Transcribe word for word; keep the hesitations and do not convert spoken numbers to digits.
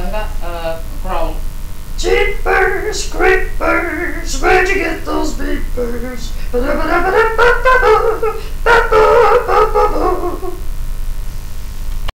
piosenka? E, Crown. Jeepers, creepers, where'd you get those beepers? Ba-da-ba-da-ba-da-ba-ba-ba.